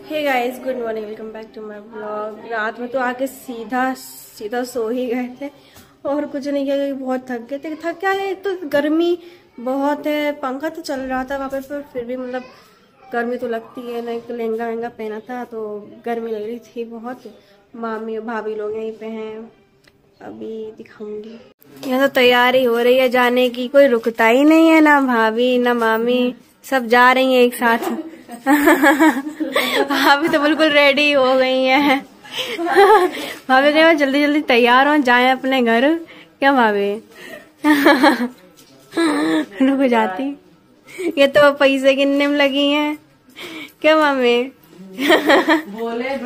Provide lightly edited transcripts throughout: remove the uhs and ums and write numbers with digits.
Hey guys, good morning, welcome back to my blog. रात में तो आके सीधा सो ही गए थे और कुछ नहीं किया क्योंकि बहुत थक गए थे। थक क्या है, एक तो गर्मी बहुत है, पंखा तो चल रहा था वहाँ पे पर फिर भी मतलब गर्मी तो लगती है ना। एक तो लहंगा वहंगा पहना था तो गर्मी लग रही थी बहुत। मामी भाभी लोग यहीं पे हैं, अभी दिखाऊंगी। यहाँ तो तैयारी हो रही है जाने की, कोई रुकता ही नहीं है, ना भाभी ना मामी, सब जा रही हैं एक साथ। भाभी तो बिल्कुल रेडी हो गई है। भाभी कह जल्दी जल्दी तैयार हो जाए अपने घर। क्या भाभी? रुक जाती, ये तो पैसे गिनने में लगी हैं। क्या मामी? बोले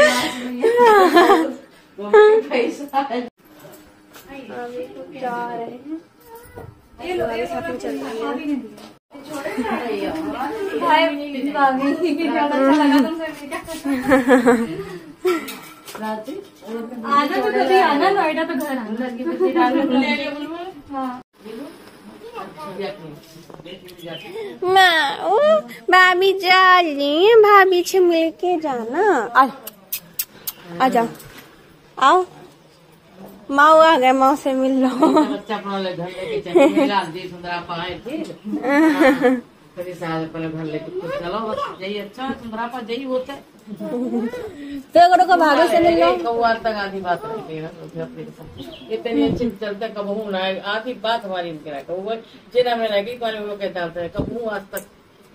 अभी तो जा रहे हैं, हमारे साथ में चल रही है। आना तो कभी आना, नोएडा तो घर भाभी जा रही है, भाभी से मिल के जाना। आ जाओ, आओ, माँ आ गए, माँ से मिल लो। बच्चा अपना घर लेके चले सुंदरा पाए थे साल पहले घर लेके चलो, यही अच्छा सुंदरा पा यही होता है। तो भाभी से मिल लो। कौआ तक आधी बात रहती है इतनी अच्छी चलता कबहू ना आधी बात हमारी इनके कौआ जिना में रहेगी कौन वो कहता है कबहू आज तक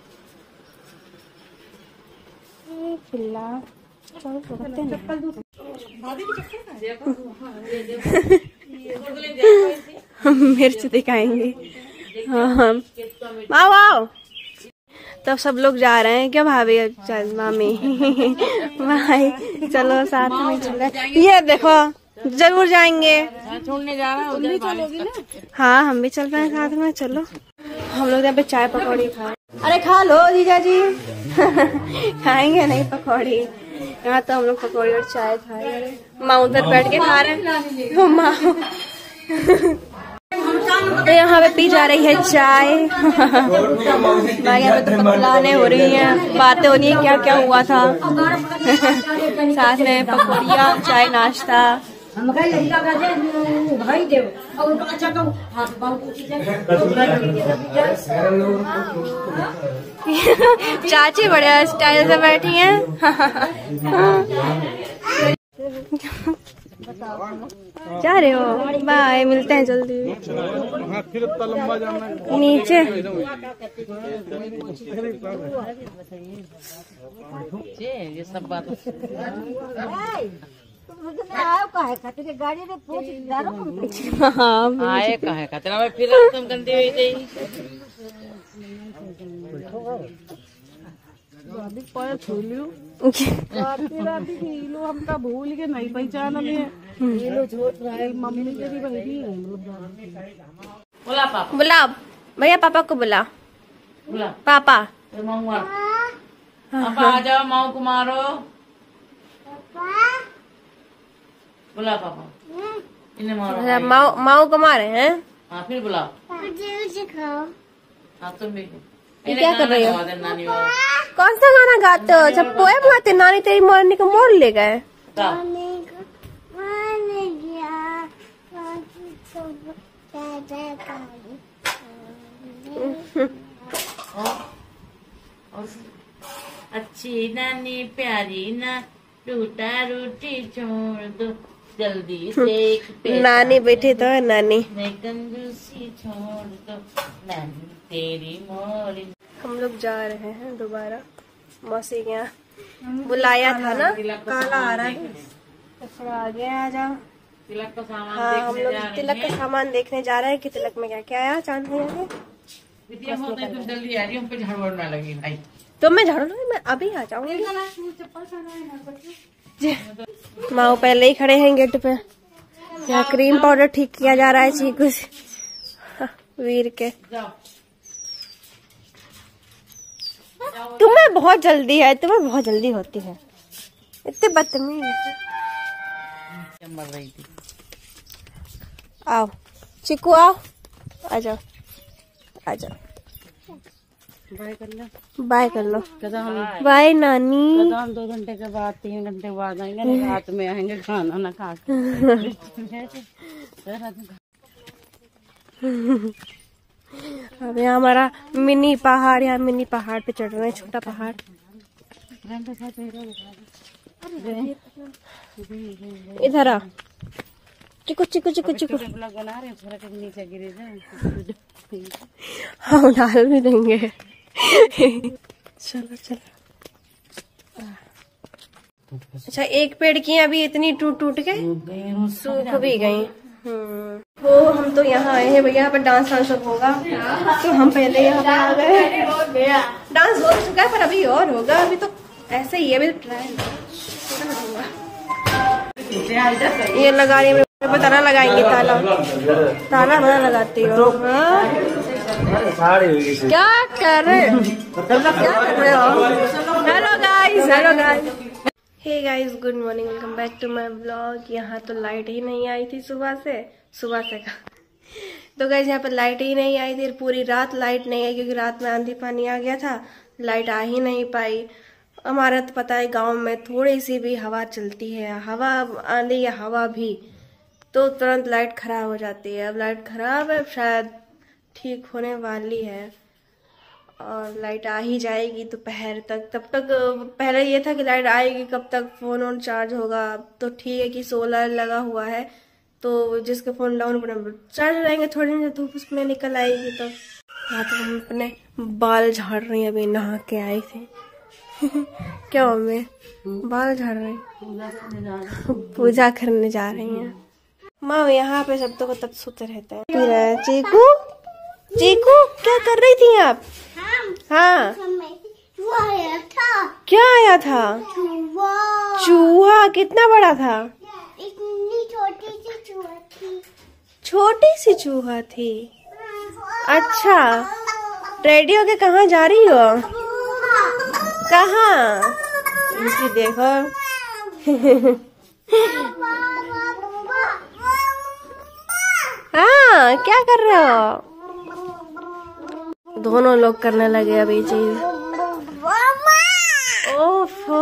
मिर्च दिखाएंगे। हाँ, आओ आओ। तब सब लोग जा रहे हैं। क्या भाभी? चल मामी भाई चलो साथ में चल रहे। ये देखो, जरूर जाएंगे। छोड़ने जा रहा है, चलोगी ना? हाँ, हम भी चल रहे हैं साथ में। चलो, हम लोग यहाँ पे चाय पकौड़ी खाए। अरे खा लो जीजा जी। खाएंगे नहीं पकौड़ी? यहाँ तो हम लोग पकौड़ी और चाय खाए। माँ उधर बैठ के खा रहे हैं। माँ तो यहाँ पे पी जा रही है चाय। यहाँ पे तो पकलाने हो रही हैं, बातें हो रही है क्या क्या हुआ था। साथ में पकौड़िया, चाय, नाश्ता। चाची बड़े स्टाइल से बैठी हैं। जा रहे हो? बाय, मिलते हैं जल्दी। नीचे ये सब बात आए कहे खतरा में फिर तुम गंदी हुई थी। हमका भूल के नहीं पहचाना मम्मी के बोला पापा, बुला भैया, पापा को बुला। बोला पापा, पापा आ जाओ, माँ को मारो। बुला पापा, इन्हें मारो। माओ को मारे हैं। हाँ फिर बुलाओ। हाँ तुम भी क्या कर रही हो? नानी कौन सा गाना गाते हो? जब पोएम गाते नानी तेरी मोरनी को मोड़ ले गए। अच्छी नानी प्यारी ना टूटा रोटी छोड़ दो जल्दी से। नानी बैठी तो है, नानी कंजूसी छोड़ दो नानी तेरी मोरी। हम लोग जा रहे हैं दोबारा मौसी के यहाँ। बुलाया था ना, काला आ रहा है तो फिर आगे आ जाओ। तिलक का सामान हाँ, हम लोग तिलक का सामान देखने जा रहे हैं कि तिलक में क्या क्या आया। चांद भैया के तुम जल्दी आ रही हो, हम पे झाड़ू ना लगी भाई। तो मैं झाड़ू लूंगी, मैं अभी आ जाऊंगी। माँ पहले ही खड़े हैं गेट पे। यहाँ क्रीम पाउडर ठीक किया जा रहा है चीकू से, वीर के। तुम्हें बहुत जल्दी है, तुम्हें बहुत जल्दी होती है, इतने बदतमीज। आओ चिकू, आओ, आ जाओ आ जाओ। बाय कर लो, बाय कर लो। हम बाय नानी। हम 2 घंटे के बाद 3 घंटे के बाद आएंगे, रात में आएंगे खाना ना खा के। अब यहाँ हमारा मिनी पहाड़, यहाँ मिनी पहाड़ पे चढ़ रहे हैं, छोटा पहाड़। इधर आ, चिकू चिकू चिकू चिकू बना रहे हैं, नीचे गिरे जाए हम डाल भी देंगे। चलो चलो। अच्छा, एक पेड़ की अभी इतनी टूट टूट के सूख भी गई। वो हम तो यहाँ आए हैं भैया, यहाँ पर डांस वांस सब होगा, तो हम पहले यहाँ पे आ गए। डांस हो चुका है पर अभी और होगा, अभी तो ऐसे ही है, अभी तो ट्रायल ये लगा रही है, ताला लगाएंगे, ताला ताला बड़ा लगाती हो। क्या कर रहे हो? Hello guys, hello guys, hey guys, good morning, welcome back to my blog. यहाँ तो लाइट ही नहीं आई थी सुबह से का तो गाइस यहाँ पर लाइट ही नहीं आई थी, पूरी रात लाइट नहीं आई क्योंकि रात में आंधी पानी आ गया था, लाइट आ ही नहीं पाई। हमारा तो पता है गांव में थोड़ी सी भी हवा चलती है, हवा आंधी या हवा भी, तो तुरंत लाइट खराब हो जाती है। अब लाइट खराब है, शायद ठीक होने वाली है और लाइट आ ही जाएगी दोपहर तक। तब तक पहले ये था कि लाइट आएगी कब तक, फोन ऑन चार्ज होगा। तो ठीक है कि सोलर लगा हुआ है, तो जिसके फोन डाउन पर चार्ज रहेंगे, थोड़ी देर धूप उसमें निकल आएगी तब। हाँ, तो हम अपने बाल झाड़ रहे हैं, अभी नहा के आए थे। क्या मम्मी, बाल झाड़ रहे हैं, पूजा करने जा रही हैं माँ। यहाँ पे सब तो तब सोते रहते हैं। चीकू चीकू, क्या कर रही थी आप? हाँ, क्या आया था? चूहा। कितना बड़ा था? इतनी छोटी सी चूहा थी। छोटी सी चूहा थी। अच्छा, रेडियो के कहाँ जा रही हो? कहाँ? इनकी देखो। हाँ, क्या कर रहे हो? दोनों लोग करने लगे अभी चीज। ओफो।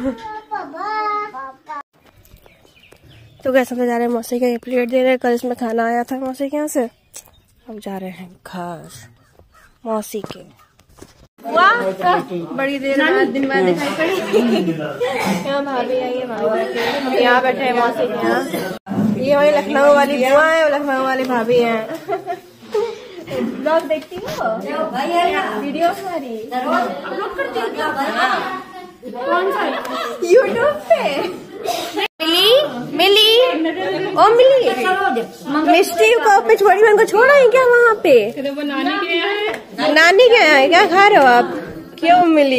तो कैसे हम जा रहे हैं मौसी के प्लेट दे रहे हैं, कल इसमें खाना आया था मौसी के यहाँ से, अब जा रहे हैं घर मौसी के। वाह, बड़ी देर बाद दिन बाद दिखाई पड़ी। यहाँ भाभी आई है, हम यहाँ बैठे हैं मौसी के यहाँ। ये हमारी लखनऊ वाली बुआ है, लखनऊ वाली भाभी है। ब्लॉग देखती हो? वीडियो हमारी अपलोड करती हो? कौन सा? यूट्यूब पे। मिली ओ मिली, मिस्टी को पे छोड़ी, मन को छोड़ा है क्या वहाँ पे? नानी के यहाँ क्या खा रहे हो आप? क्यों मिली?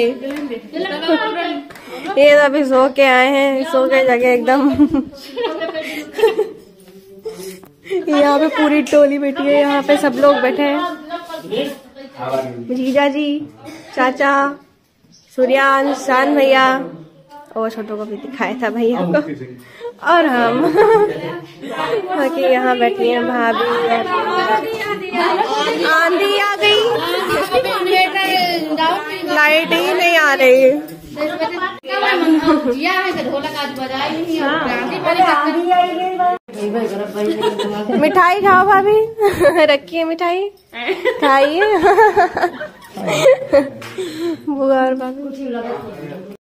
ये अभी सो के आए हैं, सो के जगह एकदम। यहाँ पे पूरी टोली बैठी है, यहाँ पे सब लोग बैठे हैं, जीजा जी, चाचा, सूर्यांश, शान भैया, और छोटों को भी दिखाया था भैया को, और हम बाकी यहाँ बैठी हैं भाभी। आंधी आ गई, लाइट ही नहीं आ रही। मिठाई खाओ भाभी, रखिए मिठाई खाइए। बुआ और भाभी।